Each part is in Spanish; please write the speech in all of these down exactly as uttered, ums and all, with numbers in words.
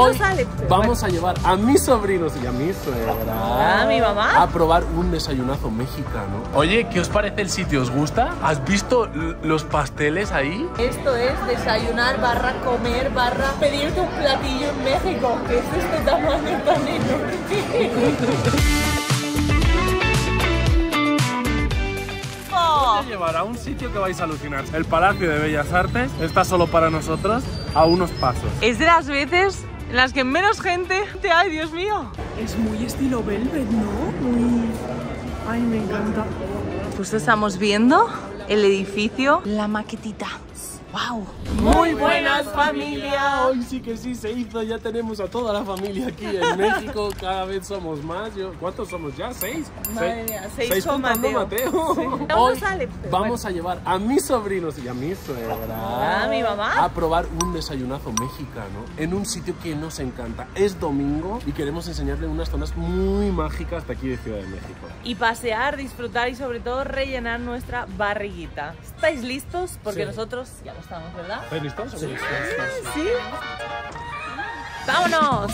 Hoy vamos a llevar a mis sobrinos y a mi suegra, a mi mamá, a probar un desayunazo mexicano. Oye, ¿qué os parece el sitio? ¿Os gusta? ¿Has visto los pasteles ahí? Esto es desayunar barra comer barra pedirte un platillo en México, que es de este tamaño tan enorme. Voy a llevar a un sitio que vais a alucinar. El Palacio de Bellas Artes está solo para nosotros, a unos pasos. Es de las veces en las que menos gente te... ¡Ay, Dios mío! Es muy estilo Velvet, ¿no? Muy... Ay, me encanta. Justo estamos viendo el edificio, la maquetita. ¡Wow! Muy buenas, familia. Hoy sí que sí se hizo, ya tenemos a toda la familia aquí en México, cada vez somos más. Yo, ¿cuántos somos ya? ¿Seis? Madre mía, seis, seis con contando Mateo. Mateo. Sí. Hoy sale, vamos bueno. a llevar a mis sobrinos y a mi suegra, a mi mamá, a probar un desayunazo mexicano en un sitio que nos encanta. Es domingo y queremos enseñarles unas zonas muy mágicas de aquí de Ciudad de México. Y pasear, disfrutar y sobre todo rellenar nuestra barriguita. ¿Estáis listos? Porque Sí. nosotros ya lo estamos, ¿verdad? ¿Estáis listos? Sí. ¿Sí? ¡Vámonos!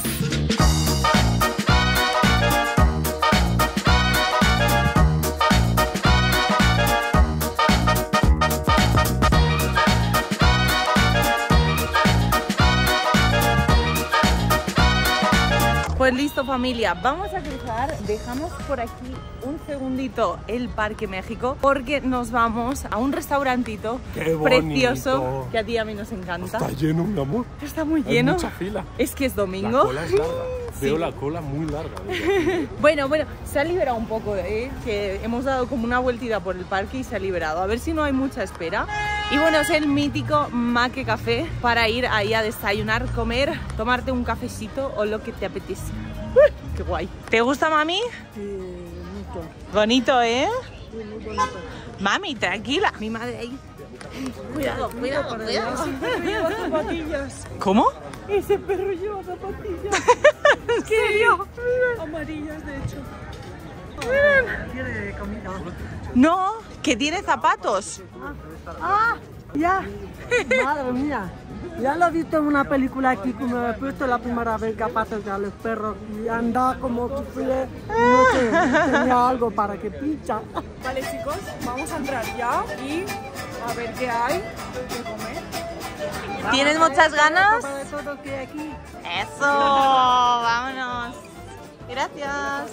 Pues listo, familia, vamos a cruzar, dejamos por aquí un segundito el Parque México porque nos vamos a un restaurantito ¡Qué precioso bonito! que a ti y a mí nos encanta. Está lleno, mi amor. Está muy Hay lleno. mucha fila. Es que es domingo. La cola es larga. Sí. Veo la cola muy larga. Bueno, bueno, se ha liberado un poco, ¿eh? Que hemos dado como una vueltita por el parque y se ha liberado. A ver si no hay mucha espera. Y bueno, es el mítico Maque Café para ir ahí a desayunar, comer, tomarte un cafecito o lo que te apetezca. ¡Uy! ¡Qué guay! ¿Te gusta, mami? Sí, mucho. Bonito, ¿eh? Sí, muy bonito. Mami, tranquila. Mi madre ahí. Cuidado, cuidado, cuidado. Ese perro lleva zapatillas. ¿Cómo? Ese perro lleva zapatillas. ¿En serio? Amarillas, de hecho. Quiere comida. No, que tiene zapatos. ¡Ah! Ya. Madre mía. Ya lo he visto en una película aquí, como he puesto la primera vez que aparecen a los perros y anda como que fue, no sé, tenía algo para que pincha. Vale, chicos, vamos a entrar ya y a ver qué hay de comer. ¿Tienes muchas ganas? Para todo que hay aquí. Eso, vámonos. Gracias.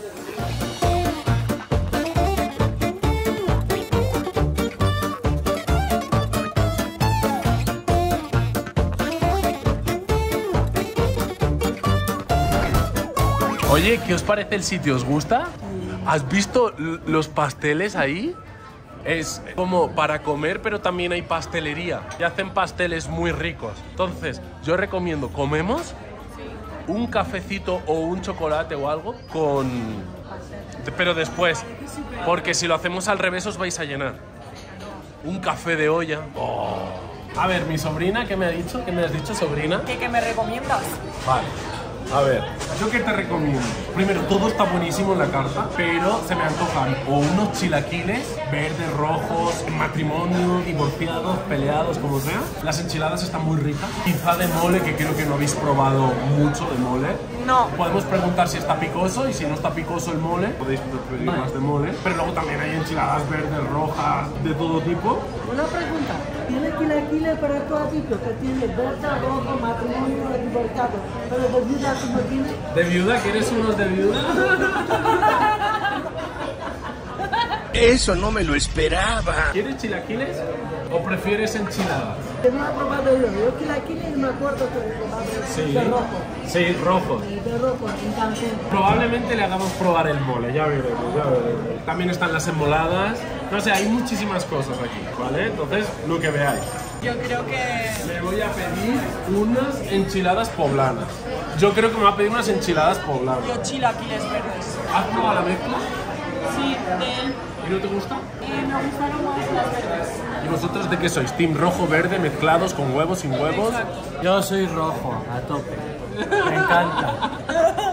Oye, ¿qué os parece el sitio? ¿Os gusta? ¿Has visto los pasteles ahí? Es como para comer, pero también hay pastelería. Y hacen pasteles muy ricos. Entonces, yo recomiendo, comemos un cafecito o un chocolate o algo con... Pero después, porque si lo hacemos al revés os vais a llenar. Un café de olla. Oh. A ver, mi sobrina, ¿qué me ha dicho? ¿Qué me has dicho, sobrina? ¿Qué, qué me recomiendas? Vale. A ver, ¿yo qué te recomiendo? Primero, todo está buenísimo en la carta, pero se me antojan o unos chilaquiles verdes, rojos, en matrimonio, divorciados, peleados, como sea. Las enchiladas están muy ricas. Quizá de mole, que creo que no habéis probado mucho de mole. No. Podemos preguntar si está picoso y si no está picoso el mole, podéis pedir más de mole. Pero luego también hay enchiladas verdes, rojas, de todo tipo. Una pregunta, ¿tiene chilaquiles para todo tipo? Que tiene verde, rojo, matrimonio, divorciado, pero de viuda como tiene. ¿De viuda? ¿Quieres unos de viuda? Eso no me lo esperaba. ¿Quieres chilaquiles o prefieres enchiladas? Que no he probado yo, yo chilaquiles me acuerdo que he probado Sí. de rojo, Sí, rojos. de rojo, en Cancún. Probablemente le hagamos probar el mole, ya veremos, ya veremos. También están las enmoladas. No sé, hay muchísimas cosas aquí, ¿vale? Entonces, lo que veáis. Yo creo que... Le voy a pedir unas enchiladas poblanas. Yo creo que me va a pedir unas enchiladas poblanas. Yo chilaquiles verdes. ¿Has probado la mezcla? Sí, de... ¿Y no te gusta? Eh, me gustaron más las verdes. ¿Y vosotros de qué sois? ¿Team rojo, verde, mezclados con huevos, sin huevos? Yo soy rojo, a tope. Me encanta.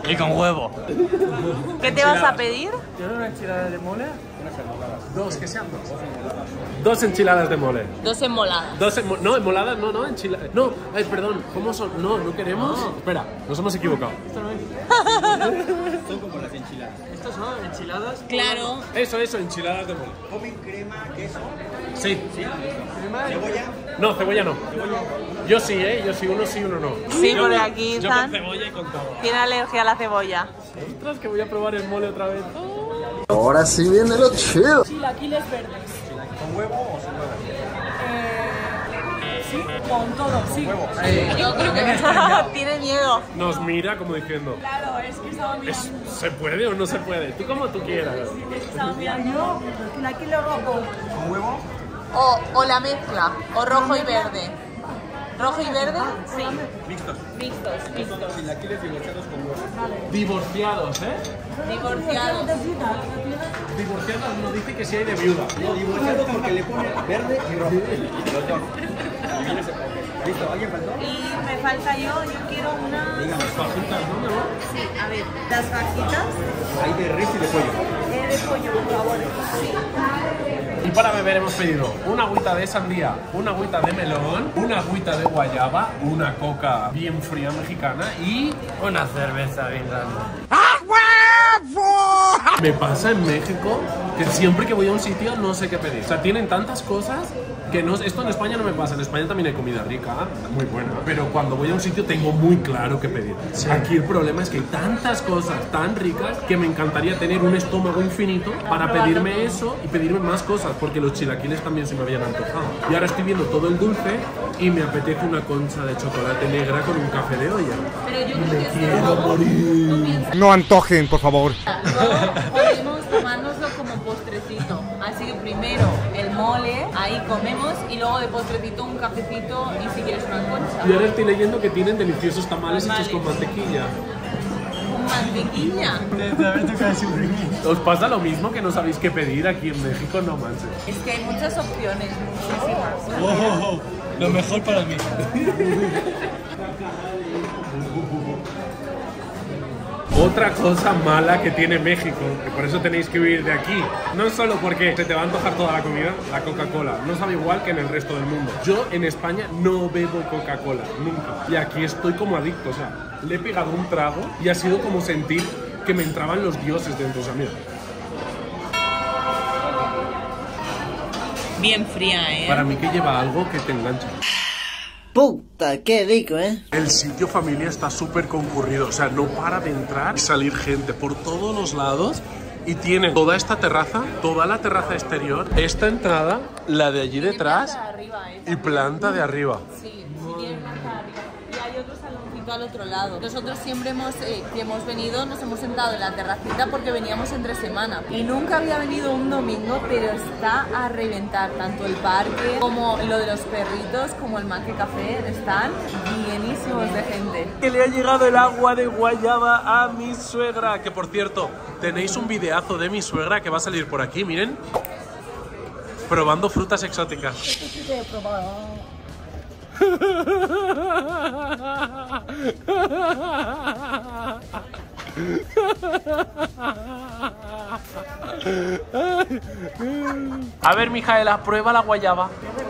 Y con huevo. ¿Qué te vas a pedir? ¿Tienes una enchilada de mole? Dos, que sean dos. Dos enchiladas de mole. Dos enmoladas. Dos enmo no, enmoladas, no, no, enchiladas. No, ay, perdón, ¿cómo son? No, no queremos. No. Espera, nos hemos equivocado. Esto no es. Son como las enchiladas. Estas son enchiladas. Claro. Eso, eso, enchiladas de mole. ¿Comen crema, queso? Sí. ¿Sí? ¿Cebolla? No, cebolla no. Yo sí, ¿eh? Yo sí, uno sí, uno no. Sí, yo, porque aquí yo están. con cebolla y con todo. Tiene alergia a la cebolla. Ostras, que voy a probar el mole otra vez. Ahora sí viene lo chido. Chilaquiles verdes. ¿Con huevo o sin huevo? Eh, sí, con todo, sí. Yo creo que tiene miedo. Nos mira como diciendo, Claro, es que estaba mirando. ¿es- ¿se puede o no se puede? Tú como tú quieras. Estaba mirando. Yo, chilaquiles rojos. ¿Con huevo? O, o la mezcla, o rojo y verde. ¿Rojo y verde? Sí. Mixtos. Mixtos, mixtos. Chilaquiles divorciados con huevo. Divorciados, ¿eh? Divorciados. Divorciados no dice que sí hay de viuda. No, divorciados porque le pone verde y rojo. Los dos. Y viene ese poke. ¿Listo? ¿Alguien faltó? Y me falta yo, yo quiero una... Dígame. Fajitas, ¿no, mi amor? Sí, a ver, las fajitas Hay de res y de pollo. eh, de pollo, por favor. Sí. Y para beber hemos pedido una agüita de sandía, una agüita de melón, una agüita de guayaba, una coca bien fría mexicana y Una cerveza bien grande. me pasa en México que siempre que voy a un sitio no sé qué pedir. O sea, tienen tantas cosas que no... Esto en España no me pasa. En España también hay comida rica, muy buena. Pero cuando voy a un sitio tengo muy claro qué pedir. Aquí el problema es que hay tantas cosas tan ricas que me encantaría tener un estómago infinito para pedirme eso y pedirme más cosas. Porque los chilaquiles también se me habían antojado. Y ahora estoy viendo todo el dulce y me apetece una concha de chocolate negra con un café de olla. Pero yo creo que es Quiero morir. No antojen, por favor. luego podemos tomárnoslo como postrecito. Así que primero el mole, ahí comemos y luego de postrecito un cafecito y si quieres una concha. Y ahora estoy leyendo que tienen deliciosos tamales hechos con mantequilla. Mantequilla. ¿Os pasa lo mismo que no sabéis qué pedir aquí en México? No manches. Es que hay muchas opciones, muchísimas. Oh, lo mejor para mí. Otra cosa mala que tiene México, que por eso tenéis que huir de aquí, no solo porque se te va a antojar toda la comida, la Coca-Cola, no sabe igual que en el resto del mundo. Yo en España no bebo Coca-Cola, nunca. Y aquí estoy como adicto, o sea, le he pegado un trago y ha sido como sentir que me entraban los dioses dentro, o sea, mira. Bien fría, ¿eh? Para mí que lleva algo que te engancha. Puta, qué rico, ¿eh? El sitio familia está súper concurrido, o sea, no para de entrar y salir gente por todos los lados y tiene toda esta terraza, toda la terraza exterior, esta entrada, la de allí detrás Planta de arriba, ¿eh? y planta de arriba. Sí, y tiene planta de arriba. Y hay otro saloncito al otro lado. Nosotros siempre hemos, eh, que hemos venido, nos hemos sentado en la terracita porque veníamos entre semana. Y nunca había venido un domingo, pero está a reventar. Tanto el parque como lo de los perritos, como el Maque Café, están llenísimos de gente. Que le ha llegado el agua de guayaba a mi suegra. Que por cierto, tenéis un videazo de mi suegra que va a salir por aquí, miren. Probando frutas exóticas. A ver, Mijaela, prueba la guayaba.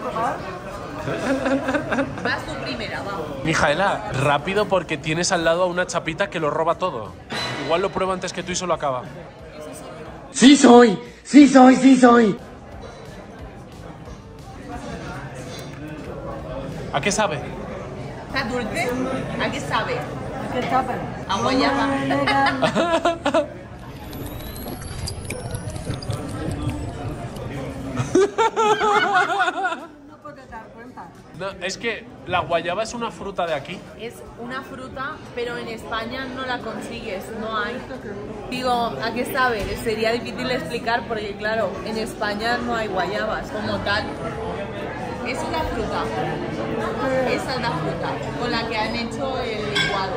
Vas tú primera, vamos. Mijaela, rápido porque tienes al lado a una chapita que lo roba todo. Igual lo prueba antes que tú y se lo acaba. Sí soy, sí soy, sí soy. ¿A qué sabe? ¿Está dulce? ¿A qué sabe? ¿Qué sabe? A guayaba. No puedes dar cuenta. No, es que la guayaba es una fruta de aquí. Es una fruta, pero en España no la consigues, no hay. Digo, ¿a qué sabe? Sería difícil explicar porque, claro, en España no hay guayabas como tal. Es una fruta. Esa es la fruta con la que han hecho el licuado.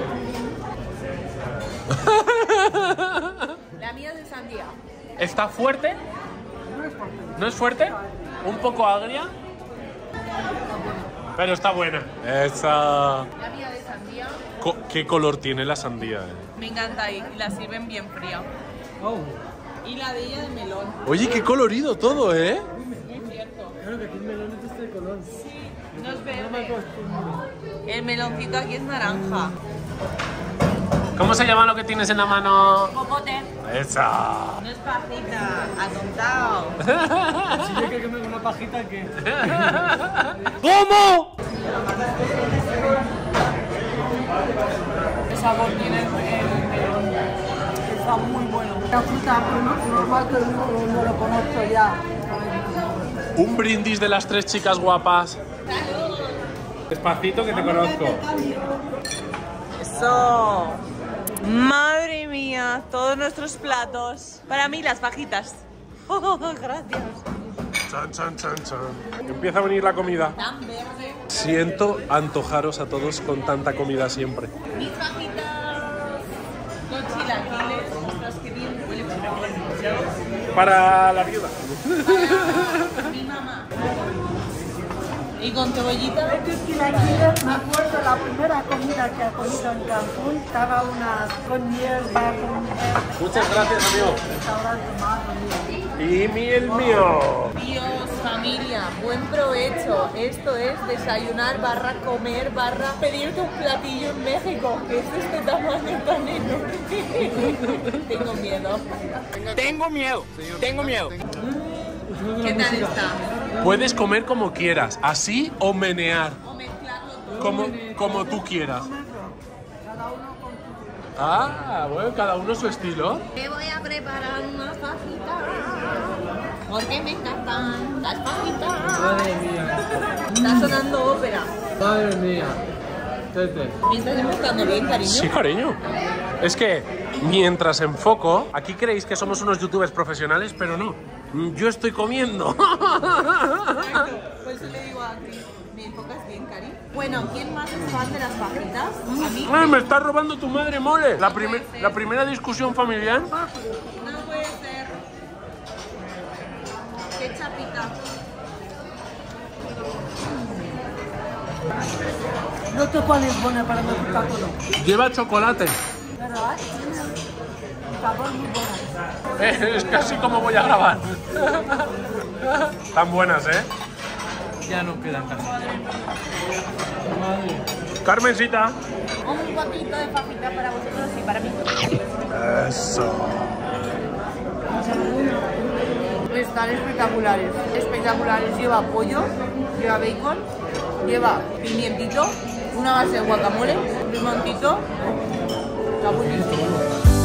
La mía es de sandía. ¿Está fuerte? ¿No es fuerte? ¿Un poco agria? Pero está buena. Esa. La mía de sandía. Co ¿Qué color tiene la sandía? Eh? Me encanta y la sirven bien fría. Oh. Y la de ella de melón. Oye, qué colorido todo, ¿eh? Muy cierto. Claro que tiene melones de este color. Sí, no es verde. El meloncito aquí es naranja. ¿Cómo se llama lo que tienes en la mano? Popote. ¡Esa! No es pajita, atontado. Si yo creo que me una pajita que... ¿Cómo? ¿Qué sabor tiene el melón? Está muy bueno. La fruta normal que no, no lo conozco ya. Un brindis de las tres chicas guapas. Despacito que te conozco. Eso. Madre mía, todos nuestros platos. Para mí las fajitas. Oh, gracias. Chan, chan, chan, chan. Empieza a venir la comida. Tan verde. Siento antojaros a todos con tanta comida siempre. Mis fajitas. Con chilaquiles. Ostras, qué bien huele. Para la viuda. Para mi mamá. Y con cebollita. Estos chilaquiles, me acuerdo la primera comida que he comido en Cancún, estaba una con miel, va con miel. Muchas gracias, amigo. Restaurante madre mía. Y miel mío. Dios, familia, buen provecho. Esto es desayunar barra comer barra pedirte un platillo en México, que es de este tamaño tan enorme. Tengo miedo. Tengo miedo, tengo miedo. ¿Qué tal está? Puedes comer como quieras, así o menear, O mezclarlo todo. como, como tú quieras. Ah, bueno, cada uno su estilo. Te voy a preparar una fajita, porque me encantan las fajitas. Madre mía, Está sonando ópera. madre mía. Tete. ¿Me estás enfocando bien, cariño? Sí, cariño. Es que mientras enfoco, aquí creéis que somos unos youtubers profesionales, pero no. Yo estoy comiendo. Exacto. Por eso le digo a Cris, ¿me enfocas bien, cari? Bueno, ¿quién más es fan de las fajitas? A mí. Ay, me está robando tu madre, mole. La, primer- la primera discusión familiar. No puede ser. Qué chapita. No sé cuál es buena para mi todo. Lleva chocolate. ¿Verdad? Tiene un sabor muy bueno. Es casi como voy a grabar. Tan buenas, ¿eh? Ya no quedan casi. Madre. Carmencita. Un poquito de fajita para vosotros y para mí. Eso. Están espectaculares. Espectaculares. Lleva pollo, lleva bacon, lleva pimientito, una base de guacamole, limoncito. Está buenísimo.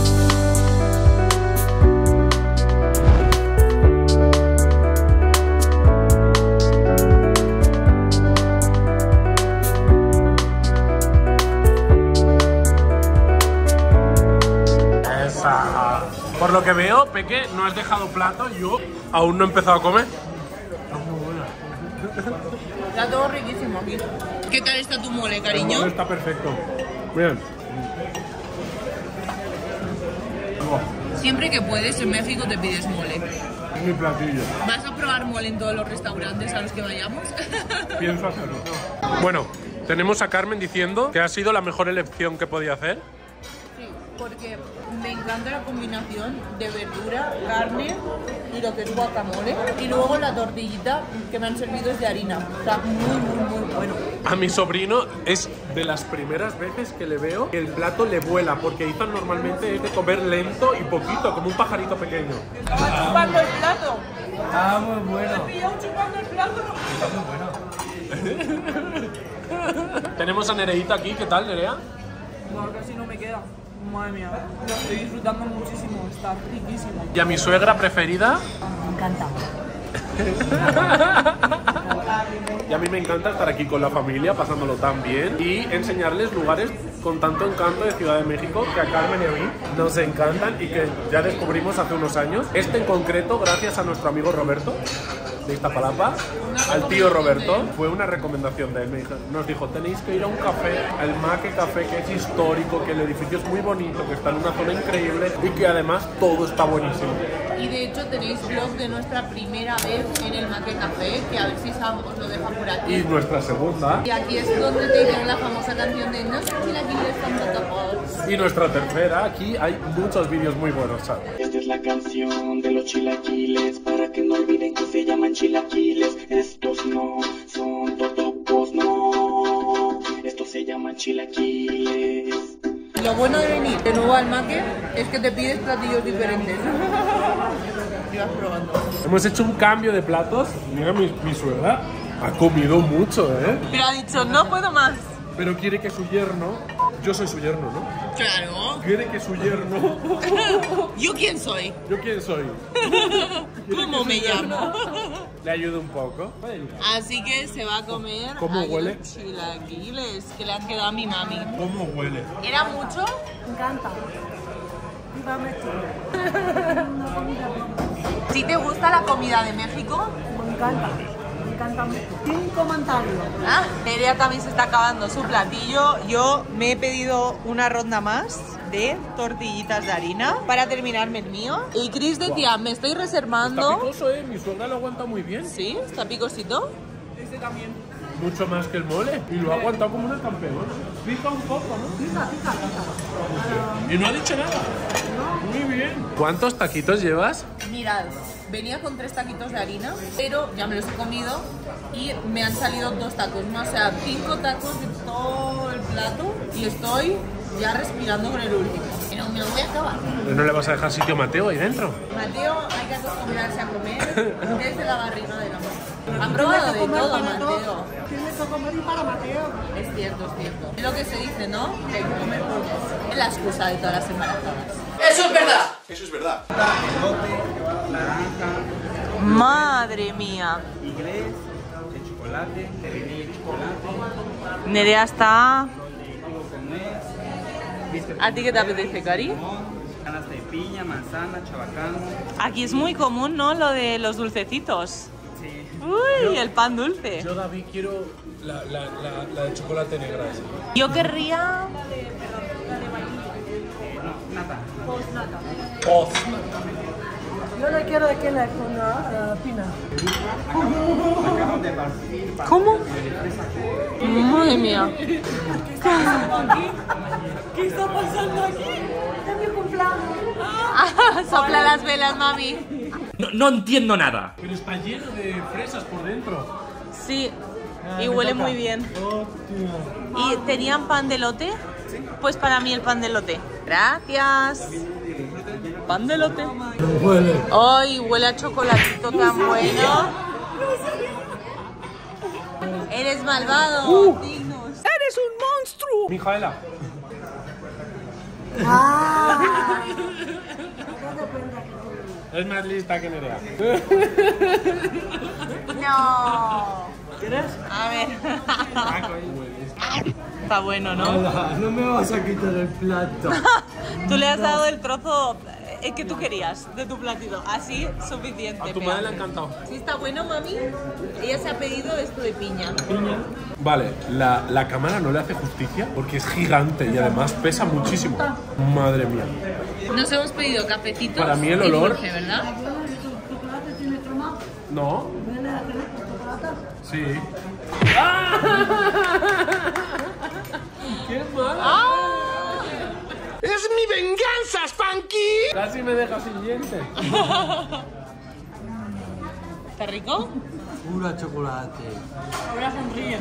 Esa. Por lo que veo, Peque, no has dejado plato. Yo aún no he empezado a comer. Está todo riquísimo aquí. ¿Qué tal está tu mole, El cariño? mole está perfecto. Bien. Siempre que puedes, en México te pides mole. Es mi platillo. ¿Vas a probar mole en todos los restaurantes a los que vayamos? Pienso hacerlo. Bueno, tenemos a Carmen diciendo que ha sido la mejor elección que podía hacer. Sí, porque me encanta la combinación de verdura, carne y lo que es guacamole. Y luego la tortillita que me han servido es de harina. Está muy, muy, muy bueno. A mi sobrino es de las primeras veces que le veo que el plato le vuela, porque Ethan normalmente es de comer lento y poquito, como un pajarito pequeño. Estaba chupando el plato. Ah, muy bueno. Me pillado chupando el plato. Tenemos a Nereita aquí, ¿qué tal, Nerea? No, casi no me queda. Madre mía, lo estoy disfrutando muchísimo, está riquísimo. Y a mi suegra preferida. Me encanta. Y a mí me encanta estar aquí con la familia, pasándolo tan bien y enseñarles lugares con tanto encanto de Ciudad de México que a Carmen y a mí nos encantan y que ya descubrimos hace unos años. Este en concreto, gracias a nuestro amigo Roberto de Iztapalapa, al tío Roberto. Fue una recomendación de él. Me dijo, nos dijo, tenéis que ir a un café, el Make Café, que es histórico, que el edificio es muy bonito, que está en una zona increíble y que además todo está buenísimo. Y de hecho tenéis vlog de nuestra primera vez en el Make Café, que a ver si Sam os lo deja por aquí. Y nuestra segunda. Y aquí es donde te hicieron la famosa canción de No sé si la quieres con. Y nuestra tercera, aquí hay muchos vídeos muy buenos, ¿sabes? Esta es la canción de los chilaquiles, para que no olviden que se llaman chilaquiles. Estos no son totopos, no. Estos se llaman chilaquiles. Lo bueno de venir de nuevo al Make es que te pides platillos diferentes. Y vas probando. Hemos hecho un cambio de platos. Mira, mi, mi suegra ha comido mucho, ¿eh? Pero ha dicho, no puedo más. Pero quiere que su yerno... Yo soy su yerno, ¿no? Claro. Quiere que su yerno... ¿Yo quién soy? ¿Yo quién soy? ¿Cómo me llamo? Le ayudo un poco. Así que se va a comer ¿Cómo a huele? los chilaquiles que le han quedado a mi mami. ¿Cómo huele? ¿Era mucho? Me encanta. Viva México. ¿Si te gusta la comida de México? Me encanta. Me encanta mucho. Sin comentario. Ah, Nerea también se está acabando su platillo. Yo me he pedido una ronda más de tortillitas de harina para terminarme el mío. Y Chris decía, me estoy Está reservando. picoso, ¿eh? Mi suegra lo aguanta muy bien. ¿Sí? ¿Está picosito? Ese también. Mucho más que el mole. Y lo ha aguantado como una campeona. Pica un poco, ¿no? Pica, pica, pica. Y no ha dicho nada. Muy bien. ¿Cuántos taquitos llevas? Mirad, venía con tres taquitos de harina, pero ya me los he comido y me han salido dos tacos más, o sea, cinco tacos de todo el plato y estoy ya respirando con el último. Pero me lo voy a acabar. ¿No le vas a dejar sitio a Mateo ahí dentro? Mateo, hay que acostumbrarse a comer desde la barriga de la mamá. Han probado de todo, Mateo. Tienes que comer y para Mateo. Es cierto, es cierto. Es lo que se dice, ¿no? Que hay que comer por dos. Es la excusa de todas las embarazadas. Eso es verdad. Eso es verdad. Elote, naranja, Madre mía. inglés, de chocolate, de vainilla y chocolate, Nerea está... con nuez, ¿A ti qué te apetece, Cari? limón, ganas de piña, manzana, chabacano. Aquí es muy común, ¿no? Lo de los dulcecitos. Sí. Uy, el pan dulce. Yo, David, quiero la, la, la, la de chocolate negra esa. Yo querría... Nata. Oz. Yo le quiero de que le con uh, pina. Acabamos de partir. ¿Cómo? Madre mía. ¿Qué está pasando aquí? Es mi cumpleaños. Sopla las velas, mami. No, no entiendo nada. Pero está lleno de fresas por dentro. Sí, y huele muy bien. ¿Y tenían pan de lote? Pues para mí el pan de lote. Gracias. Pan de lote. Ay, huele a chocolatito tan bueno. Eres malvado. Dignos. ¡Eres un monstruo! Mijaela. Ah. Es más lista que Nerea. No. ¿Quieres? A ver. Está bueno, ¿no? No me vas a quitar el plato. Tú le has dado el trozo eh, que tú querías de tu platito. Así, suficiente. A tu Pea. madre le ha encantado. Sí, está bueno, mami. Ella se ha pedido esto de piña. Vale, la, la cámara no le hace justicia porque es gigante y además pesa muchísimo. Madre mía. Nos hemos pedido cafecitos. Para mí el y olor- dulce, ¿verdad? ¿Chocolate tiene crema? ¿No? ¿Viene a tener chocolate? Sí. ¡Qué mal! ¡Es mi venganza, Spanky! Casi me deja sin dientes. ¿Está rico? Pura chocolate. Ahora sonríe.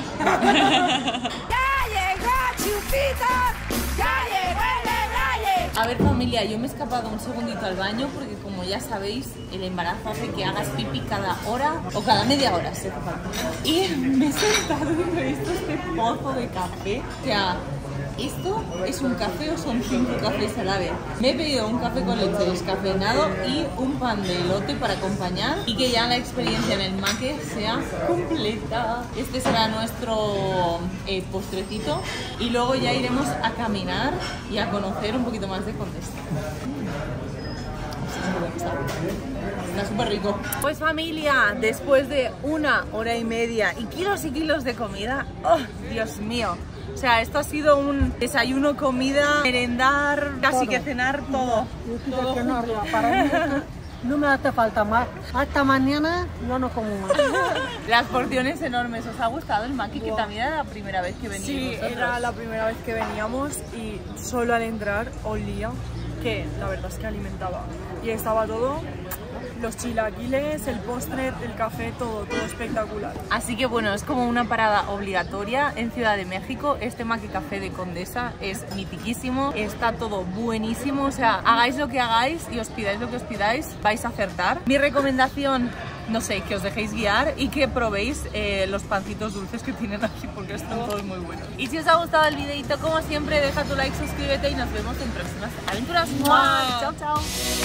A ver, familia, yo me he escapado un segundito al baño porque, como ya sabéis, el embarazo hace que hagas pipí cada hora o cada media hora, si hace falta. Y me he sentado y me he visto este pozo de café. O sea, ¿esto es un café o son cinco cafés a la vez? Me he pedido un café con leche descafeinado y un pan de elote para acompañar y que ya la experiencia en el Make sea completa. Este será nuestro eh, postrecito y luego ya iremos a caminar y a conocer un poquito más de Condesta. Está súper rico. Pues familia, después de una hora y media y kilos y kilos de comida, ¡oh, Dios mío! O sea, esto ha sido un desayuno, comida, merendar, casi Todo. que cenar, todo. Yo quiero Todo que no, junto. para mí no me hace falta más. Hasta mañana yo no como más. Las porciones enormes. ¿Os ha gustado el maqui? Que también era la primera vez que veníais Sí, vosotros. era la primera vez que veníamos y solo al entrar olía que la verdad es que alimentaba. Y estaba todo, los chilaquiles, el postre, el café, todo, todo espectacular. Así que bueno, es como una parada obligatoria en Ciudad de México. Este Maqui Café de Condesa es mitiquísimo, está todo buenísimo. O sea, hagáis lo que hagáis y os pidáis lo que os pidáis, vais a acertar. Mi recomendación, no sé, que os dejéis guiar y que probéis eh, los pancitos dulces que tienen aquí porque están todos muy buenos. Y si os ha gustado el videito, como siempre, deja tu like, suscríbete y nos vemos en próximas aventuras. ¡Mua! ¡Chao, chao!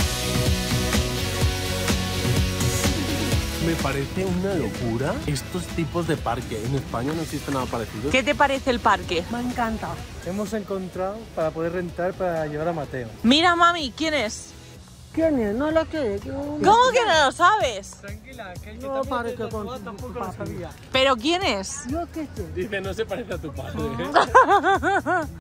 Me parece una locura estos tipos de parque. En España no existe nada parecido. ¿Qué te parece el parque? Me encanta. Hemos encontrado para poder rentar para llevar a Mateo. Mira, mami, ¿quién es? ¿Quién es? No lo sé. ¿Cómo que no lo sabes? Tranquila, que No parece con tampoco lo sabía. ¿Pero quién es? Yo qué sé. Dice, no se parece a tu padre.